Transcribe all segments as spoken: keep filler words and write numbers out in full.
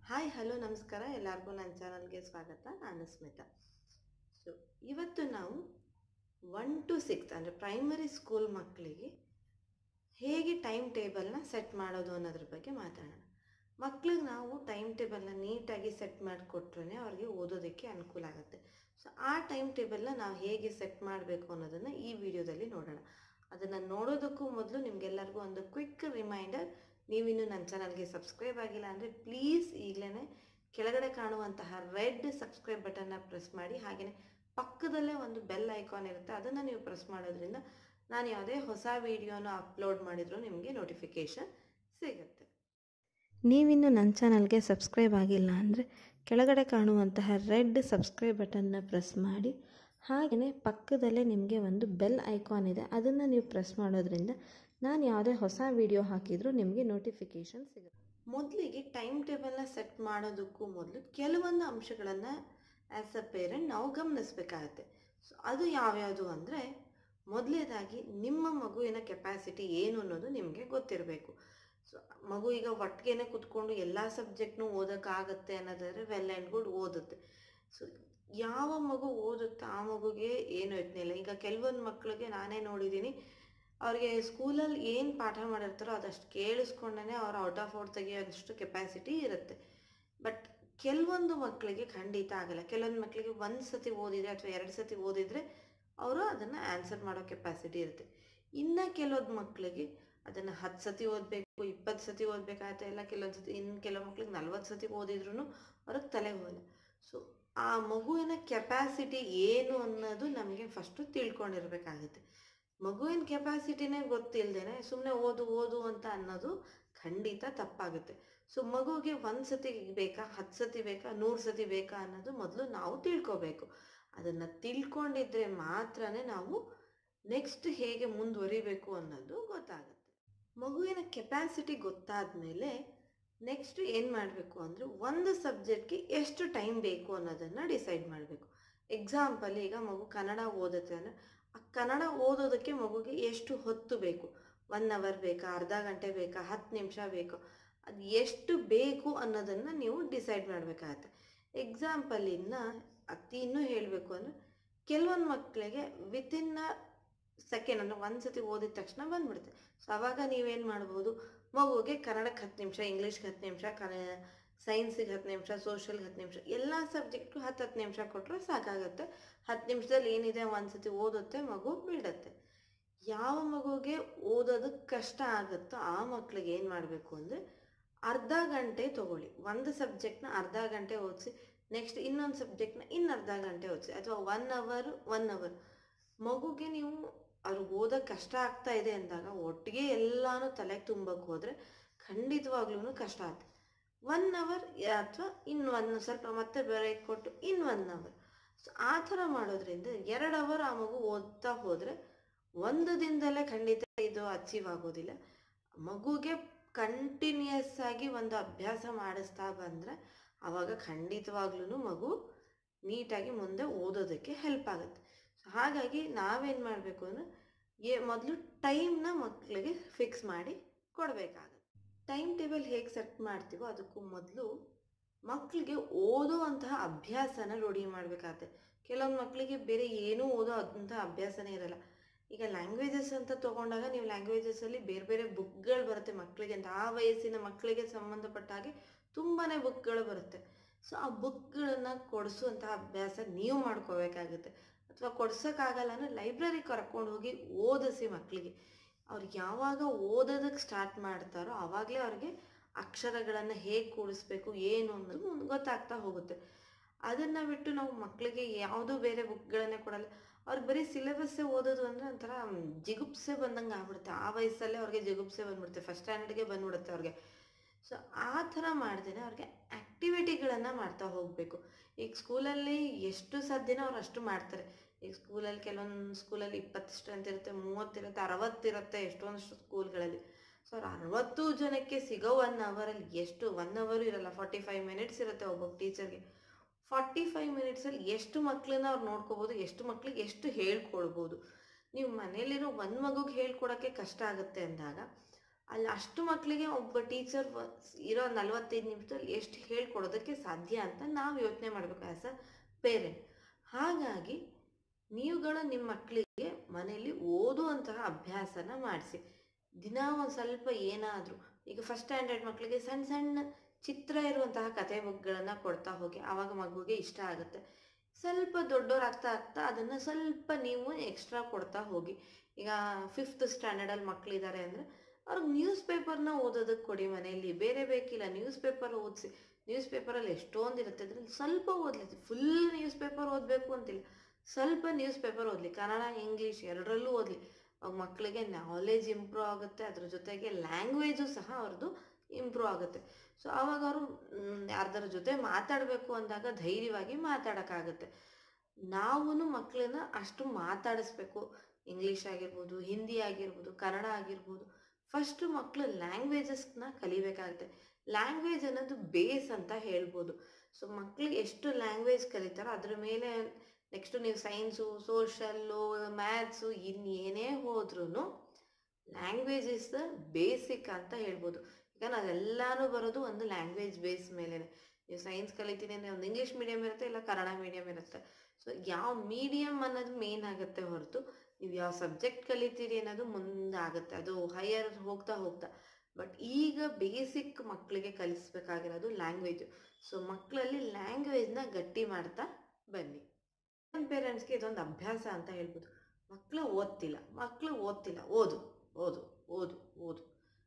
Hi hello ನಮಸ್ಕಾರ ಎಲ್ಲರಿಗೂ ನನ್ನ ಚಾನಲ್ಗೆ ಸ್ವಾಗತ. ನಾನು ಸ್ಮಿತಾ. ಸೊ ಇವತ್ತು ನಾವು ಒನ್ ಟು ಸಿಕ್ಸ್ ಅಂದರೆ ಪ್ರೈಮರಿ ಸ್ಕೂಲ್ ಮಕ್ಕಳಿಗೆ ಹೇಗೆ ಟೈಮ್ ಟೇಬಲ್ನ ಸೆಟ್ ಮಾಡೋದು ಅನ್ನೋದ್ರ ಬಗ್ಗೆ ಮಾತಾಡೋಣ. ಮಕ್ಳಿಗೆ ನಾವು ಟೈಮ್ ಟೇಬಲ್ನ ನೀಟಾಗಿ ಸೆಟ್ ಮಾಡಿಕೊಟ್ರೆ ಅವ್ರಿಗೆ ಓದೋದಕ್ಕೆ ಅನುಕೂಲ ಆಗುತ್ತೆ. ಸೊ ಆ ಟೈಮ್ ಟೇಬಲ್ನ ನಾವು ಹೇಗೆ ಸೆಟ್ ಮಾಡಬೇಕು ಅನ್ನೋದನ್ನು ಈ ವಿಡಿಯೋದಲ್ಲಿ ನೋಡೋಣ. ಅದನ್ನು ನೋಡೋದಕ್ಕೂ ಮೊದಲು ನಿಮಗೆಲ್ಲರಿಗೂ ಒಂದು ಕ್ವಿಕ್ ರಿಮೈಂಡರ್, ನೀವಿನ್ನೂ ನನ್ನ ಚಾನಲ್ಗೆ ಸಬ್ಸ್ಕ್ರೈಬ್ ಆಗಿಲ್ಲ ಅಂದರೆ ಪ್ಲೀಸ್ ಈಗಲೇ ಕೆಳಗಡೆ ಕಾಣುವಂತಹ ರೆಡ್ ಸಬ್ಸ್ಕ್ರೈಬ್ ಬಟನ್ನ ಪ್ರೆಸ್ ಮಾಡಿ. ಹಾಗೆಯೇ ಪಕ್ಕದಲ್ಲೇ ಒಂದು ಬೆಲ್ ಐಕಾನ್ ಇರುತ್ತೆ, ಅದನ್ನು ನೀವು ಪ್ರೆಸ್ ಮಾಡೋದ್ರಿಂದ ನಾನು ಯಾವುದೇ ಹೊಸ ವಿಡಿಯೋನ ಅಪ್ಲೋಡ್ ಮಾಡಿದರೂ ನಿಮಗೆ ನೋಟಿಫಿಕೇಷನ್ ಸಿಗುತ್ತೆ. ನೀವಿನ್ನೂ ನನ್ನ ಚಾನಲ್ಗೆ ಸಬ್ಸ್ಕ್ರೈಬ್ ಆಗಿಲ್ಲ ಅಂದರೆ ಕೆಳಗಡೆ ಕಾಣುವಂತಹ ರೆಡ್ ಸಬ್ಸ್ಕ್ರೈಬ್ ಬಟನ್ನ ಪ್ರೆಸ್ ಮಾಡಿ. ಹಾಗೆಯೇ ಪಕ್ಕದಲ್ಲೇ ನಿಮಗೆ ಒಂದು ಬೆಲ್ ಐಕಾನ್ ಇದೆ, ಅದನ್ನು ನೀವು ಪ್ರೆಸ್ ಮಾಡೋದ್ರಿಂದ ನಾನು ಯಾವುದೇ ಹೊಸ ವಿಡಿಯೋ ಹಾಕಿದರೂ ನಿಮಗೆ ನೋಟಿಫಿಕೇಷನ್ ಸಿಗುತ್ತೆ. ಮೊದಲಿಗೆ ಟೈಮ್ ಟೇಬಲ್ನ ಸೆಟ್ ಮಾಡೋದಕ್ಕೂ ಮೊದಲು ಕೆಲವೊಂದು ಅಂಶಗಳನ್ನು ಆ್ಯಸ್ ಅ ಪೇರೆಂಟ್ ನಾವು ಗಮನಿಸಬೇಕಾಗತ್ತೆ. ಸೊ ಅದು ಯಾವ್ಯಾವುದು ಅಂದರೆ, ಮೊದಲನೇದಾಗಿ ನಿಮ್ಮ ಮಗುವಿನ ಕೆಪಾಸಿಟಿ ಏನು ಅನ್ನೋದು ನಿಮಗೆ ಗೊತ್ತಿರಬೇಕು. ಸೊ ಮಗು ಈಗ ಒಟ್ಟಿಗೆ ಕೂತ್ಕೊಂಡು ಎಲ್ಲ ಸಬ್ಜೆಕ್ಟ್ನೂ ಓದೋಕ್ಕಾಗತ್ತೆ ಅನ್ನೋದಾದರೆ ವೆಲ್ ಆ್ಯಂಡ್ ಗುಡ್, ಓದುತ್ತೆ. ಸೊ ಯಾವ ಮಗು ಓದುತ್ತೆ ಆ ಮಗುಗೆ ಏನು ಯೋಚನೆ ಇಲ್ಲ. ಈಗ ಕೆಲವೊಂದು ಮಕ್ಕಳಿಗೆ ನಾನೇ ನೋಡಿದ್ದೀನಿ, ಅವ್ರಿಗೆ ಸ್ಕೂಲಲ್ಲಿ ಏನು ಪಾಠ ಮಾಡಿರ್ತಾರೋ ಅದಷ್ಟು ಕೇಳಿಸ್ಕೊಂಡೇ ಅವ್ರು ಔಟ್ ಆಫ್ ಔಟ್ ತೆಗಿಯೋದಷ್ಟು ಕೆಪಾಸಿಟಿ ಇರುತ್ತೆ. ಬಟ್ ಕೆಲವೊಂದು ಮಕ್ಕಳಿಗೆ ಖಂಡಿತ ಆಗಲ್ಲ. ಕೆಲವೊಂದು ಮಕ್ಕಳಿಗೆ ಒಂದು ಸತಿ ಓದಿದರೆ ಅಥವಾ ಎರಡು ಸತಿ ಓದಿದರೆ ಅವರು ಅದನ್ನು ಆನ್ಸರ್ ಮಾಡೋ ಕೆಪಾಸಿಟಿ ಇರುತ್ತೆ. ಇನ್ನು ಕೆಲವೊಂದು ಮಕ್ಕಳಿಗೆ ಅದನ್ನು ಹತ್ತು ಸತಿ ಓದಬೇಕು, ಇಪ್ಪತ್ತು ಸತಿ ಓದಬೇಕಾಗತ್ತೆ. ಇಲ್ಲ ಕೆಲವೊಂದು ಸತಿ ಇನ್ನು ಕೆಲವು ಮಕ್ಳಿಗೆ ನಲ್ವತ್ತು ಸತಿ ಓದಿದ್ರೂ ಅವ್ರಿಗೆ ತಲೆ ಹೋಗಲ್ಲ. ಸೊ ಆ ಮಗುವಿನ ಕೆಪಾಸಿಟಿ ಏನು ಅನ್ನೋದು ನಮಗೆ ಫಸ್ಟು ತಿಳ್ಕೊಂಡಿರ್ಬೇಕಾಗುತ್ತೆ. ಮಗುವಿನ ಕೆಪಾಸಿಟಿನೇ ಗೊತ್ತಿಲ್ಲದೇನೆ ಸುಮ್ಮನೆ ಓದು ಓದು ಅಂತ ಅನ್ನೋದು ಖಂಡಿತ ತಪ್ಪಾಗುತ್ತೆ. ಸೊ ಮಗುವಿಗೆ ಒಂದು ಸತಿ ಬೇಕಾ, ಹತ್ತು ಸತಿ ಬೇಕಾ, ನೂರು ಸತಿ ಬೇಕಾ ಅನ್ನೋದು ಮೊದಲು ನಾವು ತಿಳ್ಕೊಬೇಕು. ಅದನ್ನು ತಿಳ್ಕೊಂಡಿದ್ರೆ ಮಾತ್ರ ನಾವು ನೆಕ್ಸ್ಟ್ ಹೇಗೆ ಮುಂದುವರಿಬೇಕು ಅನ್ನೋದು ಗೊತ್ತಾಗುತ್ತೆ. ಮಗುವಿನ ಕೆಪಾಸಿಟಿ ಗೊತ್ತಾದ ಮೇಲೆ ನೆಕ್ಸ್ಟ್ ಏನು ಮಾಡಬೇಕು ಅಂದರೆ, ಒಂದು ಸಬ್ಜೆಕ್ಟ್ಗೆ ಎಷ್ಟು ಟೈಮ್ ಬೇಕು ಅನ್ನೋದನ್ನು ಡಿಸೈಡ್ ಮಾಡಬೇಕು. ಎಕ್ಸಾಂಪಲ್, ಈಗ ಮಗು ಕನ್ನಡ ಓದುತ್ತೆ ಅಂದರೆ ಆ ಕನ್ನಡ ಓದೋದಕ್ಕೆ ಮಗುಗೆ ಎಷ್ಟು ಹೊತ್ತು ಬೇಕು, ಒನ್ ಅವರ್ ಬೇಕಾ, ಅರ್ಧ ಗಂಟೆ ಬೇಕಾ, ಹತ್ತು ನಿಮಿಷ ಬೇಕು, ಅದು ಎಷ್ಟು ಬೇಕು ಅನ್ನೋದನ್ನು ನೀವು ಡಿಸೈಡ್ ಮಾಡಬೇಕಾಗತ್ತೆ. ಎಕ್ಸಾಂಪಲ್ ಇನ್ನು ಅತಿ ಇನ್ನೂ ಹೇಳಬೇಕು ಅಂದರೆ, ಕೆಲವೊಂದು ಮಕ್ಕಳಿಗೆ ವಿತಿನ್ ಸೆಕೆಂಡ್ ಅಂದರೆ ಒಂದು ಸತಿ ಓದಿದ ತಕ್ಷಣ ಬಂದ್ಬಿಡುತ್ತೆ. ಸೊ ಆವಾಗ ನೀವೇನು ಮಾಡ್ಬೋದು, ಮಗುವಿಗೆ ಕನ್ನಡಕ್ಕೆ ಹತ್ತು ನಿಮಿಷ, ಇಂಗ್ಲೀಷ್ಗೆ ಹತ್ತು ನಿಮಿಷ, ಕನ ಸೈನ್ಸಿಗೆ ಹತ್ತು ನಿಮಿಷ, ಸೋಷಲ್ಗೆ ಹತ್ತು ನಿಮಿಷ, ಎಲ್ಲ ಸಬ್ಜೆಕ್ಟು ಹತ್ತು ಹತ್ತು ನಿಮಿಷ ಕೊಟ್ಟರೆ ಸಾಕಾಗುತ್ತೆ. ಹತ್ತು ನಿಮಿಷದಲ್ಲಿ ಏನಿದೆ ಒಂದು ಸತಿ ಓದುತ್ತೆ, ಮಗು ಬಿಡುತ್ತೆ. ಯಾವ ಮಗುಗೆ ಓದೋದಕ್ಕೆ ಕಷ್ಟ ಆಗುತ್ತೋ ಆ ಮಕ್ಳಿಗೆ ಏನು ಮಾಡಬೇಕು ಅಂದರೆ, ಅರ್ಧ ಗಂಟೆ ತೊಗೊಳ್ಳಿ. ಒಂದು ಸಬ್ಜೆಕ್ಟ್ನ ಅರ್ಧ ಗಂಟೆ ಓದಿಸಿ, ನೆಕ್ಸ್ಟ್ ಇನ್ನೊಂದು ಸಬ್ಜೆಕ್ಟ್ನ ಇನ್ನು ಅರ್ಧ ಗಂಟೆ ಓದಿಸಿ, ಅಥವಾ ಒನ್ ಅವರ್ ಒನ್ ಅವರ್ ಮಗುಗೆ ನೀವು ಅವ್ರಿಗೆ ಓದೋಕ್ಕೆ ಕಷ್ಟ ಆಗ್ತಾ ಇದೆ ಅಂದಾಗ ಒಟ್ಟಿಗೆ ಎಲ್ಲನೂ ತಲೆಗೆ ತುಂಬಕ್ಕೆ ಹೋದರೆ ಖಂಡಿತವಾಗ್ಲೂ ಕಷ್ಟ ಆಗುತ್ತೆ. ಒನ್ ಅವರ್ ಅಥವಾ ಇನ್ನು ಒಂದು ಸ್ವಲ್ಪ ಮತ್ತೆ ಬ್ರೇಕ್ ಕೊಟ್ಟು ಇನ್ನು ಒನ್ ಅವರ್. ಸೊ ಆ ಥರ ಮಾಡೋದ್ರಿಂದ ಎರಡು ಅವರ್ ಆ ಮಗು ಓದ್ತಾ ಹೋದರೆ ಒಂದು ದಿನದಲ್ಲೇ ಖಂಡಿತ ಇದು ಅಚೀವ್ ಆಗೋದಿಲ್ಲ. ಮಗುಗೆ ಕಂಟಿನ್ಯೂಯಸ್ ಆಗಿ ಒಂದು ಅಭ್ಯಾಸ ಮಾಡಿಸ್ತಾ ಬಂದರೆ ಆವಾಗ ಖಂಡಿತವಾಗ್ಲೂ ಮಗು ನೀಟಾಗಿ ಮುಂದೆ ಓದೋದಕ್ಕೆ ಹೆಲ್ಪ್ ಆಗುತ್ತೆ. ಸೊ ಹಾಗಾಗಿ ನಾವೇನು ಮಾಡಬೇಕು ಅಂದರೆ, ಏ ಮೊದಲು ಟೈಮ್ನ ಮಕ್ಕಳಿಗೆ ಫಿಕ್ಸ್ ಮಾಡಿ ಕೊಡಬೇಕಾಗುತ್ತೆ. ಟೈಮ್ ಟೇಬಲ್ ಹೇಗೆ ಸೆಟ್ ಮಾಡ್ತೀವೋ ಅದಕ್ಕೂ ಮೊದಲು ಮಕ್ಕಳಿಗೆ ಓದೋವಂತಹ ಅಭ್ಯಾಸನ ರೂಢಿ ಮಾಡಬೇಕಾಗತ್ತೆ. ಕೆಲವೊಂದು ಮಕ್ಕಳಿಗೆ ಬೇರೆ ಏನೂ ಓದೋ ಅಂತಹ ಅಭ್ಯಾಸನೇ ಇರಲ್ಲ. ಈಗ ಲ್ಯಾಂಗ್ವೇಜಸ್ ಅಂತ ತೊಗೊಂಡಾಗ ನೀವು ಲ್ಯಾಂಗ್ವೇಜಸಲ್ಲಿ ಬೇರೆ ಬೇರೆ ಬುಕ್ಗಳು ಬರುತ್ತೆ ಮಕ್ಕಳಿಗೆ ಅಂತ. ಆ ವಯಸ್ಸಿನ ಮಕ್ಕಳಿಗೆ ಸಂಬಂಧಪಟ್ಟ ಹಾಗೆ ತುಂಬಾ ಬುಕ್ಗಳು ಬರುತ್ತೆ. ಸೊ ಆ ಬುಕ್ಗಳನ್ನು ಕೊಡಿಸುವಂತಹ ಅಭ್ಯಾಸ ನೀವು ಮಾಡ್ಕೋಬೇಕಾಗುತ್ತೆ. ಅಥವಾ ಕೊಡ್ಸೋಕ್ಕಾಗಲ್ಲ ಅಂದರೆ ಲೈಬ್ರರಿ ಕರ್ಕೊಂಡು ಹೋಗಿ ಓದಿಸಿ ಮಕ್ಕಳಿಗೆ. ಅವ್ರಿಗೆ ಯಾವಾಗ ಓದೋದಕ್ಕೆ ಸ್ಟಾರ್ಟ್ ಮಾಡ್ತಾರೋ ಆವಾಗಲೇ ಅವ್ರಿಗೆ ಅಕ್ಷರಗಳನ್ನು ಹೇಗೆ ಕೂಡಿಸ್ಬೇಕು ಏನು ಅನ್ನೋದು ಗೊತ್ತಾಗ್ತಾ ಹೋಗುತ್ತೆ. ಅದನ್ನು ಬಿಟ್ಟು ನಾವು ಮಕ್ಕಳಿಗೆ ಯಾವುದೂ ಬೇರೆ ಬುಕ್ಗಳನ್ನೇ ಕೊಡಲ್ಲ. ಅವ್ರಿಗೆ ಬರೀ ಸಿಲೆಬಸ್ಸೇ ಓದೋದು ಅಂದರೆ ಒಂಥರ ಜಿಗುಪ್ಸೆ ಬಂದಂಗೆ ಆಗ್ಬಿಡುತ್ತೆ. ಆ ವಯಸ್ಸಲ್ಲೇ ಅವ್ರಿಗೆ ಜಿಗುಪ್ಸೆ ಬಂದ್ಬಿಡುತ್ತೆ, ಫಸ್ಟ್ ಸ್ಟ್ಯಾಂಡರ್ಡ್ಗೆ ಬಂದ್ಬಿಡುತ್ತೆ ಅವ್ರಿಗೆ. ಸೊ ಆ ಥರ ಮಾಡ್ದೇನೆ ಅವ್ರಿಗೆ ಆ್ಯಕ್ಟಿವಿಟಿಗಳನ್ನು ಮಾಡ್ತಾ ಹೋಗಬೇಕು. ಈಗ ಸ್ಕೂಲಲ್ಲಿ ಎಷ್ಟು ಸಾಧ್ಯನೋ ಅವ್ರು ಅಷ್ಟು ಮಾಡ್ತಾರೆ. ಈಗ ಸ್ಕೂಲಲ್ಲಿ ಕೆಲವೊಂದು ಸ್ಕೂಲಲ್ಲಿ ಇಪ್ಪತ್ತು ಸ್ಟ್ರೆಂತ್ ಇರುತ್ತೆ, ಮೂವತ್ತಿರುತ್ತೆ, ಅರವತ್ತಿರುತ್ತೆ ಎಷ್ಟೊಂದಷ್ಟು ಸ್ಕೂಲ್ಗಳಲ್ಲಿ. ಸೊ ಅವ್ರು ಅರವತ್ತು ಜನಕ್ಕೆ ಸಿಗೋ ಒನ್ ಅವರಲ್ಲಿ ಎಷ್ಟು ಒನ್ ಅವರು ಇರಲ್ಲ, ಫಾರ್ಟಿ ಫೈವ್ ಮಿನಿಟ್ಸ್ ಇರುತ್ತೆ ಒಬ್ಬ ಟೀಚರ್ಗೆ. ಫಾರ್ಟಿ ಫೈವ್ ಮಿನಿಟ್ಸಲ್ಲಿ ಎಷ್ಟು ಮಕ್ಕಳನ್ನ ಅವ್ರು ನೋಡ್ಕೋಬೋದು, ಎಷ್ಟು ಮಕ್ಕಳಿಗೆ ಎಷ್ಟು ಹೇಳ್ಕೊಳ್ಬೋದು. ನೀವು ಮನೇಲಿರೋ ಒಂದು ಮಗುಗೆ ಹೇಳ್ಕೊಡೋಕ್ಕೆ ಕಷ್ಟ ಆಗುತ್ತೆ ಅಂದಾಗ ಅಲ್ಲಿ ಅಷ್ಟು ಮಕ್ಕಳಿಗೆ ಒಬ್ಬ ಟೀಚರ್ ಇರೋ ನಲವತ್ತೈದು ನಿಮಿಷದಲ್ಲಿ ಎಷ್ಟು ಹೇಳ್ಕೊಡೋದಕ್ಕೆ ಸಾಧ್ಯ ಅಂತ ನಾವು ಯೋಚನೆ ಮಾಡಬೇಕು ಆ್ಯಸ್ ಅ ಪೇರೆಂಟ್. ಹಾಗಾಗಿ ನೀವುಗಳು ನಿಮ್ಮ ಮಕ್ಕಳಿಗೆ ಮನೆಯಲ್ಲಿ ಓದುವಂತಹ ಅಭ್ಯಾಸನ ಮಾಡಿಸಿ. ದಿನ ಒಂದು ಸ್ವಲ್ಪ ಏನಾದರೂ, ಈಗ ಫಸ್ಟ್ ಸ್ಟ್ಯಾಂಡರ್ಡ್ ಮಕ್ಕಳಿಗೆ ಸಣ್ಣ ಸಣ್ಣ ಚಿತ್ರ ಇರುವಂತಹ ಕತೆ ಬುಕ್ಗಳನ್ನು ಕೊಡ್ತಾ ಹೋಗಿ, ಆವಾಗ ಮಗುಗೆ ಇಷ್ಟ ಆಗುತ್ತೆ. ಸ್ವಲ್ಪ ದೊಡ್ಡವರಾಗ್ತಾ ಆಗ್ತಾ ಅದನ್ನು ಸ್ವಲ್ಪ ನೀವು ಎಕ್ಸ್ಟ್ರಾ ಕೊಡ್ತಾ ಹೋಗಿ. ಈಗ ಫಿಫ್ತ್ ಸ್ಟ್ಯಾಂಡರ್ಡಲ್ಲಿ ಮಕ್ಕಳಿದ್ದಾರೆ ಅಂದರೆ ಅವ್ರಿಗೆ ನ್ಯೂಸ್ ಪೇಪರ್ನ ಓದೋದಕ್ಕೆ ಕೊಡಿ ಮನೆಯಲ್ಲಿ, ಬೇರೆ ಬೇಕಿಲ್ಲ, ನ್ಯೂಸ್ ಪೇಪರ್ ಓದಿಸಿ. ನ್ಯೂಸ್ ಪೇಪರಲ್ಲಿ ಎಷ್ಟೊಂದು ಇರುತ್ತೆ, ಅದ್ರಲ್ಲಿ ಸ್ವಲ್ಪ ಓದಲಿ, ಫುಲ್ ನ್ಯೂಸ್ ಪೇಪರ್ ಓದಬೇಕು ಅಂತಿಲ್ಲ, ಸ್ವಲ್ಪ ನ್ಯೂಸ್ ಪೇಪರ್ ಓದಲಿ, ಕನ್ನಡ ಇಂಗ್ಲೀಷ್ ಎರಡರಲ್ಲೂ ಓದಲಿ. ಅವಾಗ ಮಕ್ಕಳಿಗೆ ನಾಲೆಜ್ ಇಂಪ್ರೂವ್ ಆಗುತ್ತೆ, ಅದ್ರ ಜೊತೆಗೆ ಲ್ಯಾಂಗ್ವೇಜು ಸಹ ಅವ್ರದ್ದು ಇಂಪ್ರೂವ್ ಆಗುತ್ತೆ. ಸೊ ಆವಾಗ ಅವರು ಯಾರ್ದರ ಜೊತೆ ಮಾತಾಡಬೇಕು ಅಂದಾಗ ಧೈರ್ಯವಾಗಿ ಮಾತಾಡೋಕ್ಕಾಗುತ್ತೆ. ನಾವೂ ಮಕ್ಕಳನ್ನ ಅಷ್ಟು ಮಾತಾಡಿಸ್ಬೇಕು. ಇಂಗ್ಲೀಷ್ ಆಗಿರ್ಬೋದು, ಹಿಂದಿ ಆಗಿರ್ಬೋದು, ಕನ್ನಡ ಆಗಿರ್ಬೋದು. ಫಸ್ಟು ಮಕ್ಕಳು ಲ್ಯಾಂಗ್ವೇಜಸ್ನ ಕಲಿಬೇಕಾಗುತ್ತೆ. ಲ್ಯಾಂಗ್ವೇಜ್ ಅನ್ನೋದು ಬೇಸ್ ಅಂತ ಹೇಳ್ಬೋದು. ಸೊ ಮಕ್ಕಳಿಗೆ ಎಷ್ಟು ಲ್ಯಾಂಗ್ವೇಜ್ ಕಲಿತಾರೋ ಅದ್ರ ಮೇಲೆ ನೆಕ್ಸ್ಟು ನೀವು ಸೈನ್ಸು, ಸೋಷಲ್ಲು, ಮ್ಯಾಥ್ಸು ಇನ್ನೇನೇ ಹೋದ್ರೂ ಲ್ಯಾಂಗ್ವೇಜ್ ಇಸ್ ದ ಬೇಸಿಕ್ ಅಂತ ಹೇಳ್ಬೋದು. ಈಗ ನಾವೆಲ್ಲನೂ ಬರೋದು ಒಂದು ಲ್ಯಾಂಗ್ವೇಜ್ ಬೇಸ್ ಮೇಲೇ. ನೀವು ಸೈನ್ಸ್ ಕಲಿತೀನಿ ಅಂದರೆ ಒಂದು ಇಂಗ್ಲೀಷ್ ಮೀಡಿಯಮ್ ಇರುತ್ತೆ, ಇಲ್ಲ ಕನ್ನಡ ಮೀಡಿಯಮ್ ಇರುತ್ತೆ. ಸೊ ಯಾವ ಮೀಡಿಯಮ್ ಅನ್ನೋದು ಮೇನ್ ಆಗುತ್ತೆ ಹೊರತು ನೀವು ಯಾವ ಸಬ್ಜೆಕ್ಟ್ ಕಲಿತೀರಿ ಅನ್ನೋದು ಮುಂದೆ ಆಗುತ್ತೆ, ಅದು ಹೈಯರ್ ಹೋಗ್ತಾ ಹೋಗ್ತಾ. ಬಟ್ ಈಗ ಬೇಸಿಕ್ ಮಕ್ಕಳಿಗೆ ಕಲಿಸ್ಬೇಕಾಗಿರೋದು ಲ್ಯಾಂಗ್ವೇಜು. ಸೊ ಮಕ್ಕಳಲ್ಲಿ ಲ್ಯಾಂಗ್ವೇಜ್ನ ಗಟ್ಟಿ ಮಾಡ್ತಾ ಬನ್ನಿ. ನನ್ನ ಪೇರೆಂಟ್ಸ್ಗೆ ಇದೊಂದು ಅಭ್ಯಾಸ ಅಂತ ಹೇಳ್ಬೋದು. ಮಕ್ಕಳು ಓದ್ತಿಲ್ಲ ಮಕ್ಕಳು ಓದ್ತಿಲ್ಲ ಓದು ಓದು ಓದು ಓದು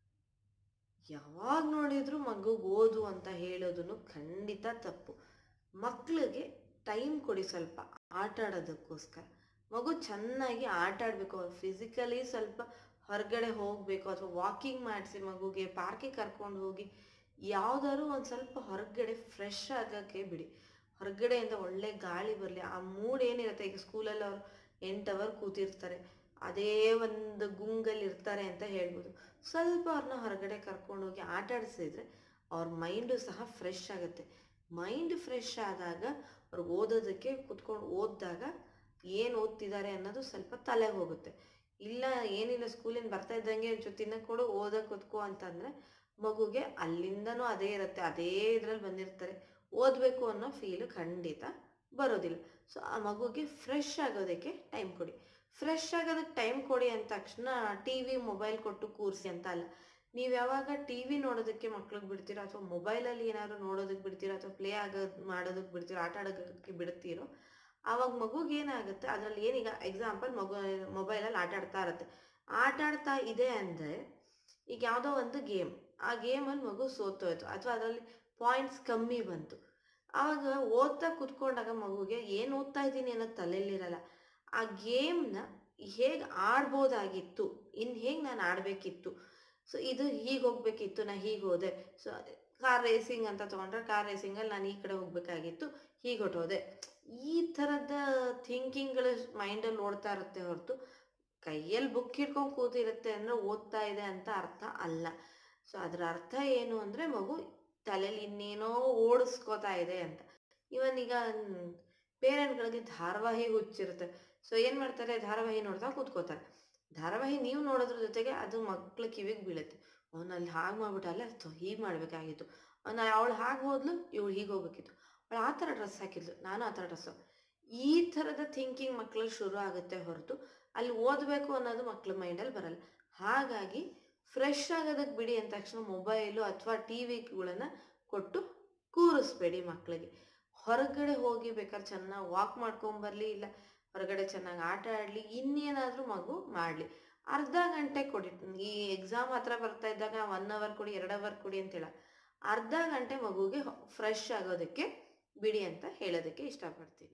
ಯಾವಾಗ ನೋಡಿದ್ರು ಮಗುಗೆ ಓದು ಅಂತ ಹೇಳೋದನ್ನು ಖಂಡಿತ ತಪ್ಪು. ಮಕ್ಕಳಿಗೆ ಟೈಮ್ ಕೊಡಿ ಸ್ವಲ್ಪ ಆಟ ಆಡೋದಕ್ಕೋಸ್ಕರ. ಮಗು ಚೆನ್ನಾಗಿ ಆಟ ಆಡಬೇಕು, ಅವ್ರು ಫಿಸಿಕಲಿ ಸ್ವಲ್ಪ ಹೊರಗಡೆ ಹೋಗಬೇಕು, ಅಥವಾ ವಾಕಿಂಗ್ ಮಾಡಿಸಿ, ಮಗುಗೆ ಪಾರ್ಕಿಗೆ ಕರ್ಕೊಂಡು ಹೋಗಿ ಯಾವುದಾದ್ರು ಒಂದು ಸ್ವಲ್ಪ ಹೊರಗಡೆ ಫ್ರೆಶ್ ಆಗೋಕ್ಕೆ ಬಿಡಿ. ಹೊರಗಡೆಯಿಂದ ಒಳ್ಳೆ ಗಾಳಿ ಬರಲಿ. ಆ ಮೂಡ್ ಏನಿರುತ್ತೆ, ಈಗ ಸ್ಕೂಲಲ್ಲಿ ಅವ್ರು ಎಂಟು ಅವರ್ ಕೂತಿರ್ತಾರೆ, ಅದೇ ಒಂದು ಗುಂಗಲ್ಲಿ ಇರ್ತಾರೆ ಅಂತ ಹೇಳ್ಬೋದು. ಸ್ವಲ್ಪ ಅವ್ರನ್ನ ಹೊರಗಡೆ ಕರ್ಕೊಂಡೋಗಿ ಆಟ ಆಡಿಸಿದ್ರೆ ಅವ್ರ ಮೈಂಡು ಸಹ ಫ್ರೆಶ್ ಆಗುತ್ತೆ. ಮೈಂಡ್ ಫ್ರೆಶ್ ಆದಾಗ ಅವ್ರು ಓದೋದಕ್ಕೆ ಕುತ್ಕೊಂಡು ಓದಿದಾಗ ಏನು ಓದ್ತಿದ್ದಾರೆ ಅನ್ನೋದು ಸ್ವಲ್ಪ ತಲೆಗೆ ಹೋಗುತ್ತೆ. ಇಲ್ಲ ಏನಿಲ್ಲ, ಸ್ಕೂಲಿಂದ ಬರ್ತಾ ಇದ್ದಂಗೆ ಜೊತಿನ ಕೊಡು ಓದೋಕೆ ಕುತ್ಕೋ ಅಂತಂದರೆ ಮಗುಗೆ ಅಲ್ಲಿಂದನೂ ಅದೇ ಇರುತ್ತೆ, ಅದೇ ಇದರಲ್ಲಿ ಬಂದಿರ್ತಾರೆ, ಓದಬೇಕು ಅನ್ನೋ ಫೀಲು ಖಂಡಿತ ಬರೋದಿಲ್ಲ. ಸೊ ಆ ಮಗುಗೆ ಫ್ರೆಶ್ ಆಗೋದಕ್ಕೆ ಟೈಮ್ ಕೊಡಿ. ಫ್ರೆಶ್ ಆಗೋದಕ್ಕೆ ಟೈಮ್ ಕೊಡಿ ಅಂದ ತಕ್ಷಣ ಟಿ ವಿ ಮೊಬೈಲ್ ಕೊಟ್ಟು ಕೂರಿಸಿ ಅಂತ ಅಲ್ಲ. ನೀವು ಯಾವಾಗ ಟಿ ವಿ ನೋಡೋದಕ್ಕೆ ಮಕ್ಳಿಗೆ ಬಿಡ್ತೀರೋ, ಅಥವಾ ಮೊಬೈಲಲ್ಲಿ ಏನಾದ್ರು ನೋಡೋದಕ್ಕೆ ಬಿಡ್ತೀರೋ, ಅಥವಾ ಪ್ಲೇ ಆಗೋದು ಮಾಡೋದಕ್ಕೆ ಬಿಡ್ತೀರೋ, ಆಟ ಆಡೋದಕ್ಕೆ ಬಿಡ್ತೀರೋ, ಆವಾಗ ಮಗುಗೆ ಏನಾಗುತ್ತೆ, ಅದರಲ್ಲಿ ಏನೀಗ ಎಕ್ಸಾಂಪಲ್ ಮಗು ಮೊಬೈಲಲ್ಲಿ ಆಟ ಆಡ್ತಾ ಇರುತ್ತೆ. ಆಟ ಆಡ್ತಾ ಇದೆ ಅಂದರೆ ಈಗ ಯಾವುದೋ ಒಂದು ಗೇಮ್, ಆ ಗೇಮಲ್ಲಿ ಮಗು ಸೋತೋಯ್ತು, ಅಥವಾ ಅದರಲ್ಲಿ ಪಾಯಿಂಟ್ಸ್ ಕಮ್ಮಿ ಬಂತು. ಆವಾಗ ಓದ್ತಾ ಕುತ್ಕೊಂಡಾಗ ಮಗುಗೆ ಏನು ಓದ್ತಾ ಇದ್ದೀನಿ ಅನ್ನೋದು ತಲೆಯಲ್ಲಿರಲ್ಲ. ಆ ಗೇಮ್ನ ಹೇಗೆ ಆಡ್ಬೋದಾಗಿತ್ತು, ಇನ್ನು ಹೇಗೆ ನಾನು ಆಡಬೇಕಿತ್ತು, ಸೊ ಇದು ಹೀಗೆ ಹೋಗ್ಬೇಕಿತ್ತು, ನಾ ಹೀಗೆ ಹೋದೆ. ಸೊ ಕಾರ್ ರೇಸಿಂಗ್ ಅಂತ ತೊಗೊಂಡ್ರೆ ಕಾರ್ ರೇಸಿಂಗಲ್ಲಿ ನಾನು ಈ ಕಡೆ ಹೋಗಬೇಕಾಗಿತ್ತು, ಹೀಗೆ ಹೊಟ್ಟೋದೆ. ಈ ಥರದ ಥಿಂಕಿಂಗ್ಗಳು ಮೈಂಡಲ್ಲಿ ಓಡ್ತಾ ಇರುತ್ತೆ ಹೊರತು ಕೈಯಲ್ಲಿ ಬುಕ್ ಹಿಡ್ಕೊಂಡು ಕೂತಿರುತ್ತೆ ಅಂದರೆ ಓದ್ತಾ ಇದೆ ಅಂತ ಅರ್ಥ ಅಲ್ಲ. ಸೊ ಅದರ ಅರ್ಥ ಏನು ಅಂದರೆ ಮಗು ತಲೆಯಲ್ಲಿ ಇನ್ನೇನೋ ಓಡಿಸ್ಕೋತಾ ಇದೆ ಅಂತ. ಇವನ್ ಈಗ ಪೇರೆಂಟ್ಗಳಿಗೆ ಧಾರಾವಾಹಿ ಹುಚ್ಚಿರುತ್ತೆ. ಸೊ ಏನು ಮಾಡ್ತಾರೆ, ಧಾರಾವಾಹಿ ನೋಡ್ತಾ ಕೂತ್ಕೋತಾರೆ. ಧಾರಾವಾಹಿ ನೀವು ನೋಡೋದ್ರ ಜೊತೆಗೆ ಅದು ಮಕ್ಳ ಕಿವಿಗೆ ಬೀಳುತ್ತೆ. ಅವ್ನು ಅಲ್ಲಿ ಹಾಗೆ ಮಾಡ್ಬಿಟ್ಟಲ್ಲ, ಸೊ ಹೀಗೆ ಮಾಡಬೇಕಾಗಿತ್ತು, ಅವ್ನು ಅವಳು ಹಾಗೆ ಹೋದ್ಲು, ಇವಳು ಹೀಗೆ ಹೋಗ್ಬೇಕಿತ್ತು, ಅವಳು ಆ ಥರ ಡ್ರೆಸ್ ಹಾಕಿದ್ಲು, ನಾನು ಆ ಥರ ಡ್ರೆಸ್ಸು. ಈ ಥರದ ಥಿಂಕಿಂಗ್ ಮಕ್ಕಳಲ್ಲಿ ಶುರು ಆಗುತ್ತೆ ಹೊರತು ಅಲ್ಲಿ ಓದಬೇಕು ಅನ್ನೋದು ಮಕ್ಳ ಮೈಂಡಲ್ಲಿ ಬರಲ್ಲ. ಹಾಗಾಗಿ ಫ್ರೆಶ್ ಆಗೋದಕ್ಕೆ ಬಿಡಿ ಅಂದ ತಕ್ಷಣ ಮೊಬೈಲು ಅಥವಾ ಟಿ ವಿಗಳನ್ನು ಕೊಟ್ಟು ಕೂರಿಸ್ಬೇಡಿ ಮಕ್ಕಳಿಗೆ. ಹೊರಗಡೆ ಹೋಗಿ ಬೇಕಾದ್ರೆ ಚೆನ್ನಾಗಿ ವಾಕ್ ಮಾಡ್ಕೊಂಬರಲಿ, ಇಲ್ಲ ಹೊರಗಡೆ ಚೆನ್ನಾಗಿ ಆಟ ಆಡಲಿ, ಇನ್ನೇನಾದರೂ ಮಗು ಮಾಡಲಿ. ಅರ್ಧ ಗಂಟೆ ಕೊಡಿ. ಈ ಎಕ್ಸಾಮ್ ಹತ್ರ ಬರ್ತಾ ಇದ್ದಾಗ ಒನ್ ಅವರ್ ಕೊಡಿ, ಎರಡು ಅವರ್ ಕೊಡಿ ಅಂತೇಳ, ಅರ್ಧ ಗಂಟೆ ಮಗುಗೆ ಫ್ರೆಶ್ ಆಗೋದಕ್ಕೆ ಬಿಡಿ ಅಂತ ಹೇಳೋದಕ್ಕೆ ಇಷ್ಟಪಡ್ತೀನಿ.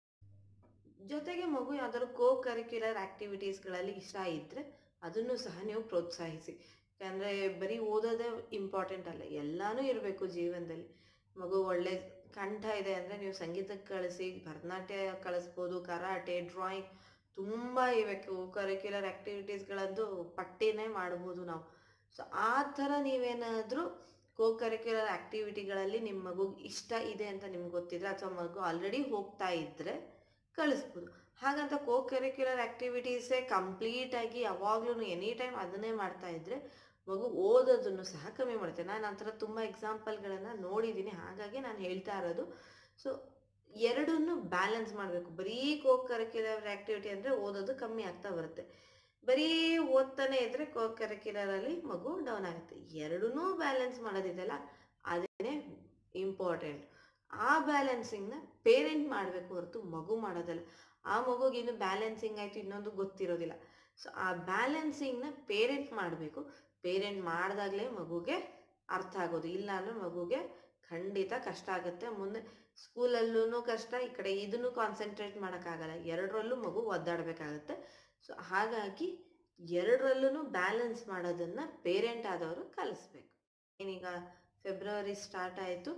ಜೊತೆಗೆ ಮಗು ಯಾವ್ದಾದ್ರು ಕೋ ಕರಿಕ್ಯುಲರ್ ಆ್ಯಕ್ಟಿವಿಟೀಸ್ಗಳಲ್ಲಿ ಇಷ್ಟ ಇದ್ದರೆ ಅದನ್ನು ಸಹ ನೀವು ಪ್ರೋತ್ಸಾಹಿಸಿ. ಯಾಕಂದರೆ ಬರೀ ಓದೋದೇ ಇಂಪಾರ್ಟೆಂಟ್ ಅಲ್ಲ, ಎಲ್ಲನೂ ಇರಬೇಕು ಜೀವನದಲ್ಲಿ. ಮಗು ಒಳ್ಳೆ ಕಂಠ ಇದೆ ಅಂದರೆ ನೀವು ಸಂಗೀತಕ್ಕೆ ಕಳಿಸಿ, ಭರತನಾಟ್ಯ ಕಳಿಸ್ಬೋದು, ಕರಾಟೆ, ಡ್ರಾಯಿಂಗ್ ತುಂಬ ಇವೆ ಕೋ ಕರಿಕ್ಯುಲರ್ ಆ್ಯಕ್ಟಿವಿಟೀಸ್ಗಳದ್ದು ಪಟ್ಟಿನೇ ಮಾಡ್ಬೋದು ನಾವು. ಸೊ ಆ ಥರ ನೀವೇನಾದರೂ ಕೋ ಕರಿಕ್ಯುಲರ್ ಆ್ಯಕ್ಟಿವಿಟಿಗಳಲ್ಲಿ ನಿಮ್ಮ ಮಗುಗೆ ಇಷ್ಟ ಇದೆ ಅಂತ ನಿಮ್ಗೆ ಗೊತ್ತಿದ್ರೆ, ಅಥವಾ ಮಗು ಆಲ್ರೆಡಿ ಹೋಗ್ತಾ ಇದ್ದರೆ ಕಳಿಸ್ಬೋದು. ಹಾಗಂತ ಕೋ ಕರಿಕ್ಯುಲರ್ ಆ್ಯಕ್ಟಿವಿಟೀಸೇ ಕಂಪ್ಲೀಟಾಗಿ ಯಾವಾಗ್ಲೂ ಎನಿ ಟೈಮ್ ಅದನ್ನೇ ಮಾಡ್ತಾ ಇದ್ದರೆ ಮಗು ಓದೋದನ್ನು ಸಹ ಕಮ್ಮಿ ಮಾಡುತ್ತೆ. ನಾನು ಆ ಥರ ತುಂಬ ಎಕ್ಸಾಂಪಲ್ಗಳನ್ನು ನೋಡಿದ್ದೀನಿ, ಹಾಗಾಗಿ ನಾನು ಹೇಳ್ತಾ ಇರೋದು. ಸೊ ಎರಡನ್ನೂ ಬ್ಯಾಲೆನ್ಸ್ ಮಾಡಬೇಕು. ಬರೀ ಕೋ ಕರಿಕ್ಯುಲರ್ ಆ್ಯಕ್ಟಿವಿಟಿ ಅಂದರೆ ಓದೋದು ಕಮ್ಮಿ ಆಗ್ತಾ ಬರುತ್ತೆ, ಬರೀ ಓದ್ತಾನೆ ಇದ್ದರೆ ಕೋ ಕರಿಕ್ಯುಲರಲ್ಲಿ ಮಗು ಡೌನ್ ಆಗುತ್ತೆ. ಎರಡನ್ನೂ ಬ್ಯಾಲೆನ್ಸ್ ಮಾಡೋದಿದೆಯಲ್ಲ, ಅದೇ ಇಂಪಾರ್ಟೆಂಟ್. ಆ ಬ್ಯಾಲೆನ್ಸಿಂಗ್ನ ಪೇರೆಂಟ್ ಮಾಡಬೇಕು ಹೊರತು ಮಗು ಮಾಡೋದಲ್ಲ. ಆ ಮಗುಗೆ ಇನ್ನು ಬ್ಯಾಲೆನ್ಸಿಂಗ್ ಆಯಿತು ಇನ್ನೊಂದು ಗೊತ್ತಿರೋದಿಲ್ಲ. ಸೊ ಆ ಬ್ಯಾಲೆನ್ಸಿಂಗ್ನ ಪೇರೆಂಟ್ ಮಾಡಬೇಕು. ಪೇರೆಂಟ್ ಮಾಡಿದಾಗಲೇ ಮಗುಗೆ ಅರ್ಥ ಆಗೋದು, ಇಲ್ಲ ಅಂದರೆ ಮಗುಗೆ ಖಂಡಿತ ಕಷ್ಟ ಆಗುತ್ತೆ. ಮುಂದೆ ಸ್ಕೂಲಲ್ಲೂ ಕಷ್ಟ, ಈ ಕಡೆ ಇದನ್ನು ಕಾನ್ಸಂಟ್ರೇಟ್ ಮಾಡೋಕ್ಕಾಗಲ್ಲ, ಎರಡರಲ್ಲೂ ಮಗು ಒದ್ದಾಡಬೇಕಾಗತ್ತೆ. ಸೊ ಹಾಗಾಗಿ ಎರಡರಲ್ಲೂ ಬ್ಯಾಲೆನ್ಸ್ ಮಾಡೋದನ್ನು ಪೇರೆಂಟ್ ಆದವರು ಕಲಿಸ್ಬೇಕು. ಏನೀಗ ಫೆಬ್ರವರಿ ಸ್ಟಾರ್ಟ್ ಆಯಿತು,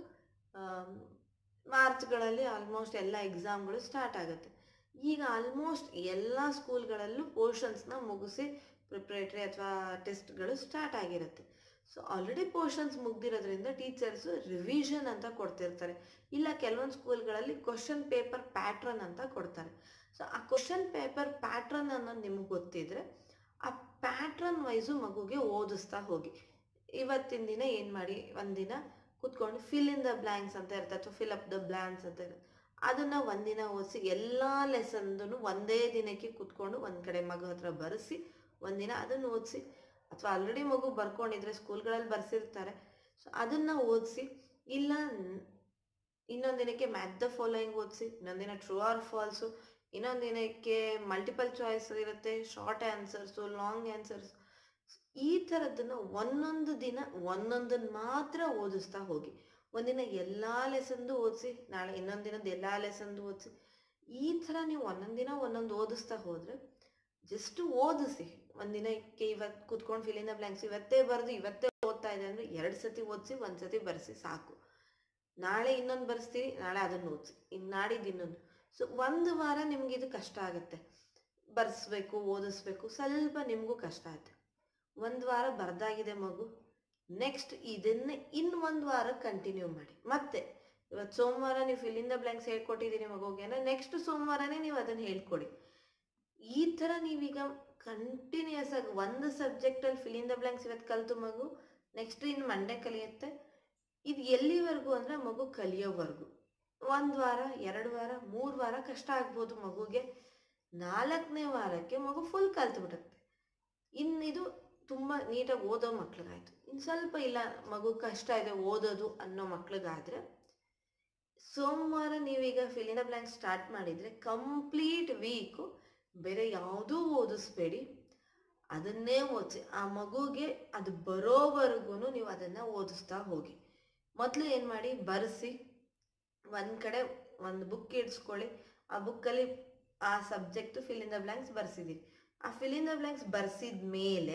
ಮಾರ್ಚ್ಗಳಲ್ಲಿ ಆಲ್ಮೋಸ್ಟ್ ಎಲ್ಲ ಎಕ್ಸಾಮ್ಗಳು ಸ್ಟಾರ್ಟ್ ಆಗುತ್ತೆ. ಈಗ ಆಲ್ಮೋಸ್ಟ್ ಎಲ್ಲ ಸ್ಕೂಲ್ಗಳಲ್ಲೂ ಪೋರ್ಷನ್ಸ್ನ ಮುಗಿಸಿ ಪ್ರಿಪ್ರೇಟ್ರಿ ಅಥವಾ ಟೆಸ್ಟ್ಗಳು ಸ್ಟಾರ್ಟ್ ಆಗಿರುತ್ತೆ. ಸೊ ಆಲ್ರೆಡಿ ಪೋರ್ಷನ್ಸ್ ಮುಗ್ದಿರೋದ್ರಿಂದ ಟೀಚರ್ಸು ರಿವಿಷನ್ ಅಂತ ಕೊಡ್ತಿರ್ತಾರೆ, ಇಲ್ಲ ಕೆಲವೊಂದು ಸ್ಕೂಲ್ಗಳಲ್ಲಿ ಕ್ವಶನ್ ಪೇಪರ್ ಪ್ಯಾಟ್ರನ್ ಅಂತ ಕೊಡ್ತಾರೆ. ಸೊ ಆ ಕ್ವಶನ್ ಪೇಪರ್ ಪ್ಯಾಟ್ರನ್ ಅನ್ನೋದು ನಿಮ್ಗೆ ಗೊತ್ತಿದ್ರೆ ಆ ಪ್ಯಾಟ್ರನ್ ವೈಸು ಮಗುಗೆ ಓದಿಸ್ತಾ ಹೋಗಿ. ಇವತ್ತಿನ ದಿನ ಏನು ಮಾಡಿ, ಒಂದಿನ ಕೂತ್ಕೊಂಡು ಫಿಲ್ ಇನ್ ದ ಬ್ಲ್ಯಾಂಕ್ಸ್ ಅಂತ ಇರುತ್ತೆ, ಅಥವಾ ಫಿಲ್ ಅಪ್ ದ ಬ್ಲ್ಯಾಂಕ್ಸ್ ಅಂತ ಇರುತ್ತೆ, ಅದನ್ನು ಒಂದಿನ ಓದಿಸಿ ಎಲ್ಲ ಲೆಸನ್ದೂ ಒಂದೇ ದಿನಕ್ಕೆ ಕೂತ್ಕೊಂಡು ಒಂದು ಕಡೆ ಮಗು ಹತ್ರ ಬರೆಸಿ ಒಂದಿನ ಅದನ್ನು ಓದಿಸಿ. ಅಥವಾ ಆಲ್ರೆಡಿ ಮಗು ಬರ್ಕೊಂಡಿದ್ರೆ ಸ್ಕೂಲ್ಗಳಲ್ಲಿ ಬರ್ಸಿರ್ತಾರೆ, ಸೊ ಅದನ್ನು ಓದಿಸಿ. ಇಲ್ಲ ಇನ್ನೊಂದು ದಿನಕ್ಕೆ ಮ್ಯಾಥ್ ದ ಫಾಲೋಯಿಂಗ್ ಓದಿಸಿ, ಇನ್ನೊಂದಿನ ಟ್ರೂ ಆರ್ ಫಾಲ್ಸು, ಇನ್ನೊಂದು ದಿನಕ್ಕೆ ಮಲ್ಟಿಪಲ್ ಚಾಯ್ಸ್ ಇರುತ್ತೆ, ಶಾರ್ಟ್ ಆನ್ಸರ್ಸು, ಲಾಂಗ್ ಆನ್ಸರ್ಸ್. ಈ ಥರದ್ದನ್ನು ಒಂದೊಂದು ದಿನ ಒಂದೊಂದನ್ನು ಮಾತ್ರ ಓದಿಸ್ತಾ ಹೋಗಿ. ಒಂದಿನ ಎಲ್ಲ ಲೆಸನ್ದು ಓದಿಸಿ, ನಾಳೆ ಇನ್ನೊಂದು ದಿನದ ಎಲ್ಲ ಲೆಸನ್ದು ಓದಿಸಿ. ಈ ಥರ ನೀವು ಒಂದೊಂದು ದಿನ ಒಂದೊಂದು ಓದಿಸ್ತಾ ಹೋದರೆ, ಜಸ್ಟ್ ಓದಿಸಿ. ಒಂದಿನಕ್ಕೆ ಇವತ್ತು ಕೂತ್ಕೊಂಡು ಫಿಲ್ ಇನ್ ದ ಬ್ಲ್ಯಾಂಕ್ಸ್ ಇವತ್ತೇ ಬರೆದು ಇವತ್ತೇ ಓದ್ತಾ ಇದೆ ಅಂದರೆ ಎರಡು ಸತಿ ಓದಿಸಿ, ಒಂದು ಸತಿ ಬರೆಸಿ ಸಾಕು. ನಾಳೆ ಇನ್ನೊಂದು ಬರೆಸ್ತೀರಿ, ನಾಳೆ ಅದನ್ನು ಓದಿಸಿ, ಇನ್ನು ನಾಡಿದ್ದು ಇನ್ನೊಂದು. ಸೊ ಒಂದು ವಾರ ನಿಮ್ಗೆ ಇದು ಕಷ್ಟ ಆಗುತ್ತೆ, ಬರೆಸ್ಬೇಕು ಓದಿಸ್ಬೇಕು, ಸ್ವಲ್ಪ ನಿಮಗೂ ಕಷ್ಟ ಆಗುತ್ತೆ. ಒಂದು ವಾರ ಬರ್ದಾಗಿದೆ ಮಗು, ನೆಕ್ಸ್ಟ್ ಇದನ್ನೇ ಇನ್ನು ಒಂದು ವಾರ ಕಂಟಿನ್ಯೂ ಮಾಡಿ. ಮತ್ತೆ ಇವತ್ತು ಸೋಮವಾರ ನೀವು ಫಿಲ್ ಇನ್ ದ ಬ್ಲ್ಯಾಂಕ್ಸ್ ಹೇಳ್ಕೊಟ್ಟಿದ್ದೀನಿ ಮಗುಗೆ ಅಂದರೆ ನೆಕ್ಸ್ಟ್ ಸೋಮವಾರನೇ ನೀವು ಅದನ್ನು ಹೇಳ್ಕೊಡಿ. ಈ ಥರ ನೀವೀಗ ಕಂಟಿನ್ಯೂಸ್ ಆಗಿ ಒಂದು ಸಬ್ಜೆಕ್ಟಲ್ಲಿ ಫಿಲ್ ಇನ್ ದ ಬ್ಲ್ಯಾಂಕ್ಸ್ ಇವತ್ತು ಕಲಿತು ಮಗು ನೆಕ್ಸ್ಟ್ ಇನ್ನು ಮಂಡೇ ಕಲಿಯುತ್ತೆ. ಇದು ಎಲ್ಲಿವರೆಗೂ ಅಂದರೆ ಮಗು ಕಲಿಯೋವರೆಗೂ. ಒಂದು ವಾರ, ಎರಡು ವಾರ, ಮೂರು ವಾರ ಕಷ್ಟ ಆಗ್ಬೋದು ಮಗುಗೆ, ನಾಲ್ಕನೇ ವಾರಕ್ಕೆ ಮಗು ಫುಲ್ ಕಲ್ತ್ಬಿಡುತ್ತೆ. ಇನ್ನಿದು ತುಂಬ ನೀಟಾಗಿ ಓದೋ ಮಕ್ಳಿಗಾಯ್ತು. ಇನ್ನು ಸ್ವಲ್ಪ ಇಲ್ಲ ಮಗು ಕಷ್ಟ ಇದೆ ಓದೋದು ಅನ್ನೋ ಮಕ್ಳಿಗಾದರೆ ಸೋಮವಾರ ನೀವೀಗ fill in the blanks start ಮಾಡಿದರೆ ಕಂಪ್ಲೀಟ್ ವೀಕು ಬೇರೆ ಯಾವುದೂ ಓದಿಸ್ಬೇಡಿ, ಅದನ್ನೇ ಓದಿಸಿ. ಆ ಮಗುಗೆ ಅದು ಬರೋವರೆಗೂ ನೀವು ಅದನ್ನು ಓದಿಸ್ತಾ ಹೋಗಿ. ಮೊದಲು ಏನು ಮಾಡಿ, ಬರೆಸಿ ಒಂದು ಕಡೆ ಒಂದು ಬುಕ್ ಇಡ್ಸ್ಕೊಳ್ಳಿ. ಆ ಬುಕ್ಕಲ್ಲಿ ಆ subject fill in the blanks ಬರ್ಸಿದ್ದೀರಿ. ಆ ಫಿಲ್ ಇನ್ ದ ಬ್ಲ್ಯಾಂಕ್ಸ್ ಬರ್ಸಿದ ಮೇಲೆ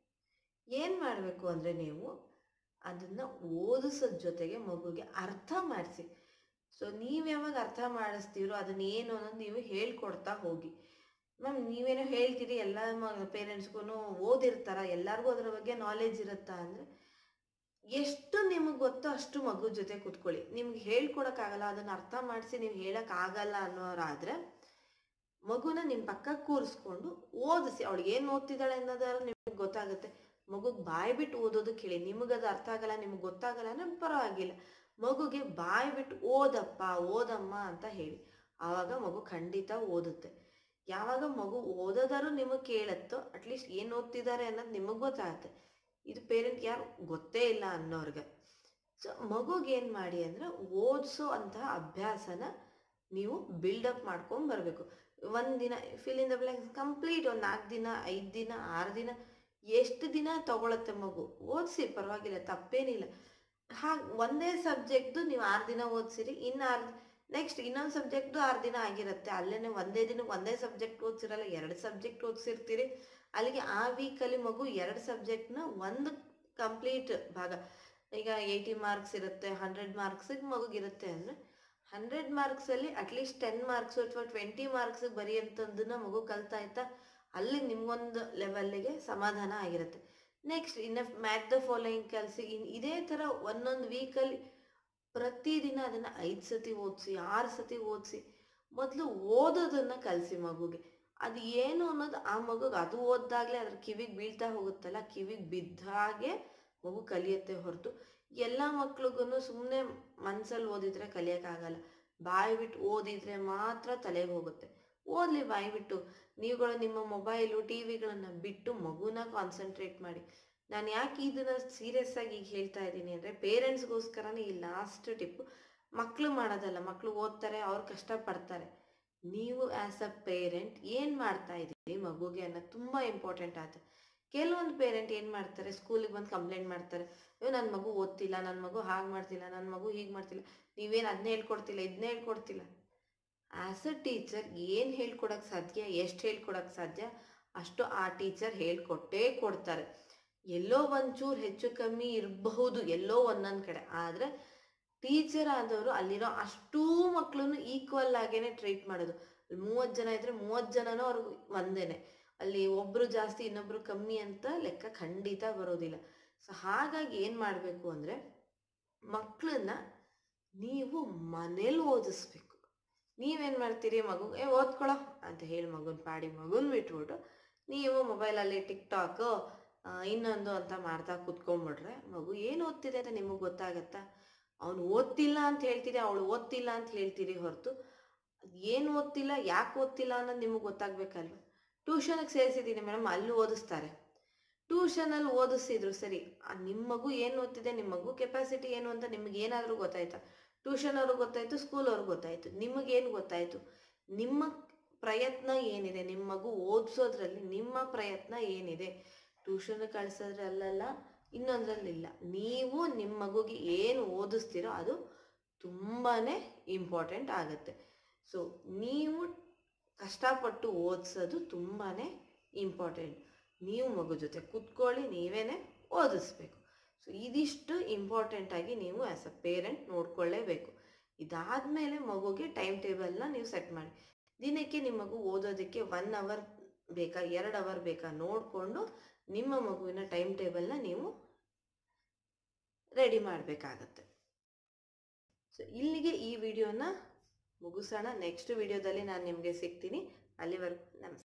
ಏನು ಮಾಡಬೇಕು ಅಂದರೆ ನೀವು ಅದನ್ನು ಓದಿಸೋದ್ರ ಜೊತೆಗೆ ಮಗುಗೆ ಅರ್ಥ ಮಾಡಿಸಿ. ಸೊ ನೀವು ಯಾವಾಗ ಅರ್ಥ ಮಾಡಿಸ್ತೀರೋ ಅದನ್ನ ಏನು ಅನ್ನೋದು ನೀವು ಹೇಳ್ಕೊಡ್ತಾ ಹೋಗಿ. ಮ್ಯಾಮ್ ನೀವೇನೋ ಹೇಳ್ತೀರಿ, ಎಲ್ಲ ಪೇರೆಂಟ್ಸ್ಗೂ ಓದಿರ್ತಾರ, ಎಲ್ಲರಿಗೂ ಅದರ ಬಗ್ಗೆ ನಾಲೆಜ್ ಇರುತ್ತಾ ಅಂದರೆ ಎಷ್ಟು ನಿಮಗೆ ಗೊತ್ತೋ ಅಷ್ಟು ಮಗು ಜೊತೆ ಕೂತ್ಕೊಳ್ಳಿ. ನಿಮ್ಗೆ ಹೇಳ್ಕೊಡೋಕ್ಕಾಗಲ್ಲ, ಅದನ್ನು ಅರ್ಥ ಮಾಡಿಸಿ ನೀವು ಹೇಳೋಕ್ಕಾಗಲ್ಲ ಅನ್ನೋರಾದರೆ ಮಗುನ ನಿಮ್ಮ ಪಕ್ಕ ಕೂರಿಸ್ಕೊಂಡು ಓದಿಸಿ. ಅವಳಿಗೆ ಏನು ಓದ್ತಿದ್ದಾಳೆ ಅನ್ನೋದಾದ್ರೂ ನಿಮಗೆ ಗೊತ್ತಾಗುತ್ತೆ. ಮಗುಗೆ ಬಾಯಿ ಬಿಟ್ಟು ಓದೋದಕ್ಕೆ ಹೇಳಿ. ನಿಮಗದು ಅರ್ಥ ಆಗಲ್ಲ, ನಿಮ್ಗೆ ಗೊತ್ತಾಗಲ್ಲ ಅಂದರೆ ಪರವಾಗಿಲ್ಲ, ಮಗುಗೆ ಬಾಯಿ ಬಿಟ್ಟು ಓದಪ್ಪ ಓದಮ್ಮ ಅಂತ ಹೇಳಿ. ಆವಾಗ ಮಗು ಖಂಡಿತ ಓದುತ್ತೆ. ಯಾವಾಗ ಮಗು ಓದೋದಾರು ನಿಮಗೆ ಕೇಳುತ್ತೋ ಅಟ್ಲೀಸ್ಟ್ ಏನು ಓದ್ತಿದ್ದಾರೆ ಅನ್ನೋದು ನಿಮಗೆ ಗೊತ್ತಾಗುತ್ತೆ. ಇದು ಪೇರೆಂಟ್ ಯಾರು ಗೊತ್ತೇ ಇಲ್ಲ ಅನ್ನೋರ್ಗೆ. ಸೊ ಮಗುಗೇನು ಮಾಡಿ ಅಂದರೆ ಓದಿಸೋ ಅಂತಹ ಅಭ್ಯಾಸನ ನೀವು ಬಿಲ್ಡಪ್ ಮಾಡ್ಕೊಂಡು ಬರಬೇಕು. ಒಂದು ದಿನ fill in the blanks complete ಒಂದು ನಾಲ್ಕು ದಿನ ಐದು ದಿನ ಆರು ದಿನ ಎಷ್ಟು ದಿನ ತಗೊಳತ್ತೆ ಮಗು ಓದಿಸಿ, ಪರವಾಗಿಲ್ಲ, ತಪ್ಪೇನಿಲ್ಲ. ಹಾಗೆ ಒಂದೇ ಸಬ್ಜೆಕ್ಟ್ದು ನೀವು ಆರು ದಿನ ಓದಿಸಿರಿ, ಇನ್ನು ಆರು ನೆಕ್ಸ್ಟ್ ಇನ್ನೊಂದು ಸಬ್ಜೆಕ್ಟ್ದು ಆರು ದಿನ ಆಗಿರುತ್ತೆ. ಅಲ್ಲೇ ಒಂದೇ ದಿನಕ್ಕೆ ಒಂದೇ ಸಬ್ಜೆಕ್ಟ್ ಓದಿಸಿರಲ್ಲ, ಎರಡು ಸಬ್ಜೆಕ್ಟ್ ಓದಿಸಿರ್ತೀರಿ. ಅಲ್ಲಿಗೆ ಆ ವೀಕಲ್ಲಿ ಮಗು ಎರಡು ಸಬ್ಜೆಕ್ಟ್ನ ಒಂದು ಕಂಪ್ಲೀಟ್ ಭಾಗ, ಈಗ ಏಯ್ಟಿ ಮಾರ್ಕ್ಸ್ ಇರುತ್ತೆ, ಹಂಡ್ರೆಡ್ ಮಾರ್ಕ್ಸಿಗೆ ಮಗುಗಿರುತ್ತೆ ಅಂದರೆ ಹಂಡ್ರೆಡ್ ಮಾರ್ಕ್ಸಲ್ಲಿ ಅಟ್ಲೀಸ್ಟ್ ಟೆನ್ ಮಾರ್ಕ್ಸು ಅಥವಾ ಟ್ವೆಂಟಿ ಮಾರ್ಕ್ಸಿಗೆ ಬರೆಯುವಂಥದ್ದನ್ನ ಮಗು ಕಲ್ತಾಯ್ತಾ, ಅಲ್ಲಿ ನಿಮ್ಗೊಂದು ಲೆವೆಲ್ಲಿಗೆ ಸಮಾಧಾನ ಆಗಿರುತ್ತೆ. ನೆಕ್ಸ್ಟ್ ಇನ್ನು ಮ್ಯಾಥ್ ದ ಫಾಲೋಯಿಂಗ್ ಕಲಿಸಿ. ಇನ್ನು ಇದೇ ಥರ ಒಂದೊಂದು ವೀಕಲ್ಲಿ ಪ್ರತಿದಿನ ಅದನ್ನು ಐದು ಸತಿ ಓದಿಸಿ, ಆರು ಸತಿ ಓದಿಸಿ. ಮೊದಲು ಓದೋದನ್ನು ಕಲಿಸಿ ಮಗುಗೆ. ಅದು ಏನು ಅನ್ನೋದು ಆ ಮಗುಗೆ ಅದು ಓದ್ದಾಗಲೇ ಅದ್ರ ಕಿವಿಗೆ ಬೀಳ್ತಾ ಹೋಗುತ್ತಲ್ಲ, ಕಿವಿಗೆ ಬಿದ್ದ ಹಾಗೆ ಮಗು ಕಲಿಯುತ್ತೆ ಹೊರತು ಎಲ್ಲ ಮಕ್ಳಿಗೂ ಸುಮ್ಮನೆ ಮನ್ಸಲ್ಲಿ ಓದಿದ್ರೆ ಕಲಿಯೋಕ್ಕಾಗಲ್ಲ. ಬಾಯಿ ಬಿಟ್ಟು ಓದಿದ್ರೆ ಮಾತ್ರ ತಲೆಗೆ ಹೋಗುತ್ತೆ. ಓದಲಿ ಬಾಯಿ ಬಿಟ್ಟು. ನೀವುಗಳು ನಿಮ್ಮ ಮೊಬೈಲು ಟಿ ವಿಗಳನ್ನು ಬಿಟ್ಟು ಮಗುನ ಕಾನ್ಸಂಟ್ರೇಟ್ ಮಾಡಿ. ನಾನು ಯಾಕೆ ಇದನ್ನು ಸೀರಿಯಸ್ ಆಗಿ ಈಗ ಹೇಳ್ತಾ ಇದ್ದೀನಿ ಅಂದರೆ, ಪೇರೆಂಟ್ಸ್ಗೋಸ್ಕರನೇ ಈ ಲಾಸ್ಟ್ ಟಿಪ್ಪು. ಮಕ್ಕಳು ಮಾಡೋದಲ್ಲ, ಮಕ್ಕಳು ಓದ್ತಾರೆ, ಅವ್ರು ಕಷ್ಟಪಡ್ತಾರೆ. ನೀವು ಆ್ಯಸ್ ಅ ಪೇರೆಂಟ್ ಏನು ಮಾಡ್ತಾ ಇದ್ದೀರಿ ಮಗುಗೆ ಅನ್ನೋದು ತುಂಬ ಇಂಪಾರ್ಟೆಂಟ್ ಆಗುತ್ತೆ. ಕೆಲವೊಂದು ಪೇರೆಂಟ್ ಏನು ಮಾಡ್ತಾರೆ, ಸ್ಕೂಲಿಗೆ ಬಂದು ಕಂಪ್ಲೇಂಟ್ ಮಾಡ್ತಾರೆ, ಅಯ್ಯೋ ನನ್ನ ಮಗು ಓದ್ತಿಲ್ಲ, ನನ್ನ ಮಗು ಹಾಗೆ ಮಾಡ್ತಿಲ್ಲ, ನನ್ನ ಮಗು ಹೀಗೆ ಮಾಡ್ತಿಲ್ಲ, ನೀವೇನು ಅದನ್ನೇ ಹೇಳ್ಕೊಡ್ತಿಲ್ಲ, ಇದನ್ನೇ ಹೇಳ್ಕೊಡ್ತಿಲ್ಲ. ಆ್ಯಸ್ ಅ ಟೀಚರ್ ಏನು ಹೇಳ್ಕೊಡೋಕ್ಕೆ ಸಾಧ್ಯ, ಎಷ್ಟು ಹೇಳ್ಕೊಡೋಕ್ಕೆ ಸಾಧ್ಯ ಅಷ್ಟು ಆ ಟೀಚರ್ ಹೇಳ್ಕೊಟ್ಟೇ ಕೊಡ್ತಾರೆ. ಎಲ್ಲೋ ಒಂಚೂರು ಹೆಚ್ಚು ಕಮ್ಮಿ ಇರಬಹುದು ಎಲ್ಲೋ ಒಂದೊಂದು ಕಡೆ, ಆದರೆ ಟೀಚರ್ ಆದವರು ಅಲ್ಲಿರೋ ಅಷ್ಟೂ ಮಕ್ಕಳನ್ನು ಈಕ್ವಲ್ ಆಗೇನೆ ಟ್ರೀಟ್ ಮಾಡೋದು. ಮೂವತ್ತು ಜನ ಇದ್ರೆ ಮೂವತ್ತು ಜನನೂ ಅವ್ರಿಗೆ ಒಂದೇನೆ, ಅಲ್ಲಿ ಒಬ್ಬರು ಜಾಸ್ತಿ ಇನ್ನೊಬ್ರು ಕಮ್ಮಿ ಅಂತ ಲೆಕ್ಕ ಖಂಡಿತ ಬರೋದಿಲ್ಲ. ಸೊ ಹಾಗಾಗಿ ಏನು ಮಾಡಬೇಕು ಅಂದರೆ, ಮಕ್ಕಳನ್ನ ನೀವು ಮನೇಲಿ ಓದಿಸ್ಬೇಕು. ನೀವೇನು ಮಾಡ್ತೀರಿ, ಮಗು ಏ ಓದ್ಕೊಳ್ಳೋ ಅಂತ ಹೇಳಿ ಮಗುನ ಪಾಡಿ ಮಗುನ ಬಿಟ್ಬಿಟ್ಟು ನೀವು ಮೊಬೈಲಲ್ಲಿ ಟಿಕ್ ಟಾಕು ಇನ್ನೊಂದು ಅಂತ ಮಾಡ್ತಾ ಕೂತ್ಕೊಂಡ್ಬಿಟ್ರೆ ಮಗು ಏನು ಓದ್ತಿದೆ ಅಂತ ನಿಮಗೆ ಗೊತ್ತಾಗತ್ತಾ? ಅವನು ಓದ್ತಿಲ್ಲ ಅಂತ ಹೇಳ್ತೀರಿ, ಅವಳು ಓದ್ತಿಲ್ಲ ಅಂತ ಹೇಳ್ತೀರಿ ಹೊರತು ಏನು ಓದ್ತಿಲ್ಲ, ಯಾಕೆ ಓದ್ತಿಲ್ಲ ಅನ್ನೋದು ನಿಮಗೆ ಗೊತ್ತಾಗಬೇಕಲ್ವ. ಟ್ಯೂಷನ್ಗೆ ಸೇರಿಸಿದ್ದೀನಿ ಮೇಡಮ್, ಅಲ್ಲಿ ಓದಿಸ್ತಾರೆ. ಟ್ಯೂಷನಲ್ಲಿ ಓದಿಸಿದ್ರು ಸರಿ, ನಿಮ್ಮ ಮಗು ಏನು ಓದ್ತಿದೆ, ನಿಮ್ಮ ಮಗು ಕೆಪಾಸಿಟಿ ಏನು ಅಂತ ನಿಮ್ಗೆ ಏನಾದರೂ ಗೊತ್ತಾಯ್ತಾ? ಟ್ಯೂಷನ್ ಅವ್ರಿಗೆ ಗೊತ್ತಾಯಿತು, ಸ್ಕೂಲ್ ಅವ್ರಿಗೆ ಗೊತ್ತಾಯಿತು, ನಿಮಗೇನು ಗೊತ್ತಾಯಿತು? ನಿಮ್ಮ ಪ್ರಯತ್ನ ಏನಿದೆ, ನಿಮ್ಮ ಮಗು ಓದಿಸೋದ್ರಲ್ಲಿ ನಿಮ್ಮ ಪ್ರಯತ್ನ ಏನಿದೆ? ಟ್ಯೂಷನ್ ಕಳಿಸೋದ್ರಲ್ಲ, ಇನ್ನೊಂದರಲ್ಲಿಲ್ಲ. ನೀವು ನಿಮ್ಮ ಮಗುಗೆ ಏನು ಓದಿಸ್ತೀರೋ ಅದು ತುಂಬಾ ಇಂಪಾರ್ಟೆಂಟ್ ಆಗುತ್ತೆ. ಸೊ ನೀವು ಕಷ್ಟಪಟ್ಟು ಓದಿಸೋದು ತುಂಬಾ ಇಂಪಾರ್ಟೆಂಟ್. ನೀವು ಮಗು ಜೊತೆ ಕೂತ್ಕೊಳ್ಳಿ, ನೀವೇನೆ ಓದಿಸ್ಬೇಕು. ಸೊ ಇದಿಷ್ಟು ಇಂಪಾರ್ಟೆಂಟಾಗಿ ನೀವು ಆ್ಯಸ್ ಅ ಪೇರೆಂಟ್ ನೋಡ್ಕೊಳ್ಳೇಬೇಕು. ಇದಾದಮೇಲೆ ಮಗುಗೆ ಟೈಮ್ ಟೇಬಲ್ನ ನೀವು ಸೆಟ್ ಮಾಡಿ. ದಿನಕ್ಕೆ ನಿಮ್ಮ ಮಗು ಓದೋದಕ್ಕೆ ಒನ್ ಅವರ್ ಬೇಕಾ, ಎರಡು ಅವರ್ ಬೇಕಾ ನೋಡಿಕೊಂಡು ನಿಮ್ಮ ಮಗುವಿನ ಟೈಮ್ ಟೇಬಲ್ನ ನೀವು ರೆಡಿ ಮಾಡಬೇಕಾಗತ್ತೆ. ಸೊ ಇಲ್ಲಿಗೆ ಈ ವಿಡಿಯೋನ ಮುಗಿಸೋಣ. ನೆಕ್ಸ್ಟ್ ವಿಡಿಯೋದಲ್ಲಿ ನಾನು ನಿಮಗೆ ಸಿಗ್ತೀನಿ. ಅಲ್ಲಿವರೆಗೂ ನಮಸ್ತೆ.